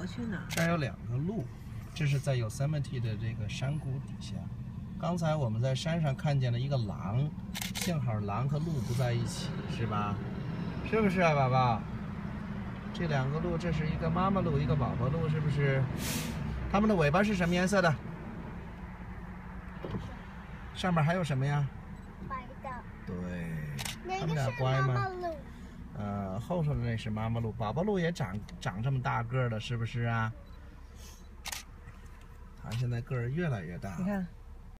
去哪儿？ 这儿有2个路，这是在 Yosemite 的这个山谷底下。刚才我们在山上看见了一个狼，幸好狼和鹿不在一起，是吧？是不是啊，宝宝？这2个鹿，这是一个妈妈鹿，一个宝宝鹿，是不是？它们的尾巴是什么颜色的？上面还有什么呀？ 白的。 对。 哪它们俩个是乖吗？ 妈妈鹿？ 后头的那是妈妈鹿，宝宝鹿也长这么大个了，是不是啊？它现在个儿越来越大。 你看。